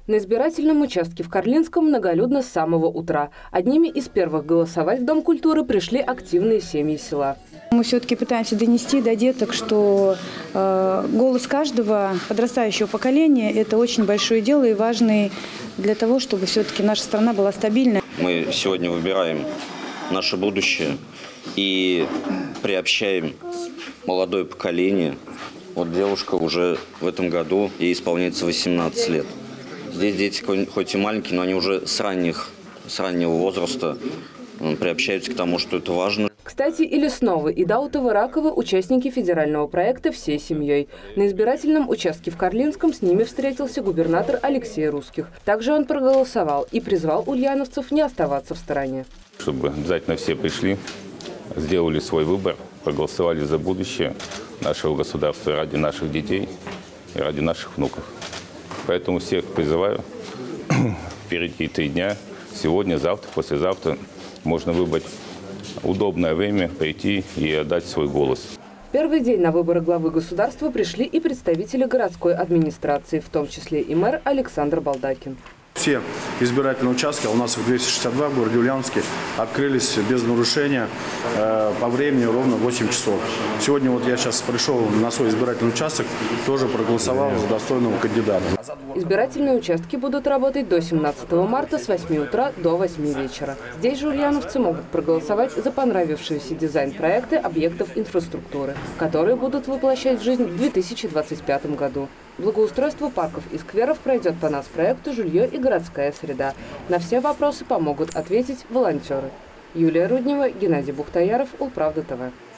На избирательном участке в Карлинском многолюдно с самого утра. Одними из первых голосовать в Дом культуры пришли активные семьи села. Мы все-таки пытаемся донести до деток, что голос каждого подрастающего поколения – это очень большое дело и важный для того, чтобы все-таки наша страна была стабильной. Мы сегодня выбираем наше будущее и приобщаем молодое поколение. Вот девушка уже в этом году, ей исполняется 18 лет. Здесь дети хоть и маленькие, но они уже с раннего возраста приобщаются к тому, что это важно. Кстати, и Лесновы, и Даутовы, Раковы – участники федерального проекта всей семьей. На избирательном участке в Карлинском с ними встретился губернатор Алексей Русских. Также он проголосовал и призвал ульяновцев не оставаться в стороне. Чтобы обязательно все пришли, сделали свой выбор, проголосовали за будущее нашего государства ради наших детей и ради наших внуков. Поэтому всех призываю, впереди 3 дня, сегодня, завтра, послезавтра можно выбрать удобное время, прийти и отдать свой голос. В первый день на выборы главы государства пришли и представители городской администрации, в том числе и мэр Александр Балдакин. Все избирательные участки, у нас их 262 в городе Ульяновске, открылись без нарушения по времени ровно 8 часов. Сегодня вот я сейчас пришел на свой избирательный участок, тоже проголосовал за достойного кандидата. Избирательные участки будут работать до 17 марта с 8 утра до 8 вечера. Здесь же ульяновцы могут проголосовать за понравившиеся дизайн-проекты объектов инфраструктуры, которые будут воплощать в жизнь в 2025 году. Благоустройство парков и скверов пройдет по нацпроекту «Жилье и городская среда». На все вопросы помогут ответить волонтеры. Юлия Руднева, Геннадий Бухтаяров, Улправда ТВ.